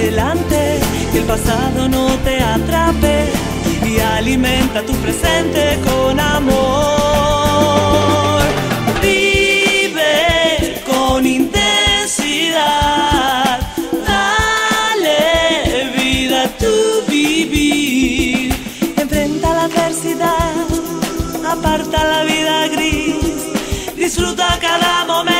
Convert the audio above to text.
adelante, que el pasado no te atrape y alimenta tu presente con amor. Vive con intensidad, dale vida a tu vivir. Enfrenta la adversidad, aparta la vida gris, disfruta cada momento.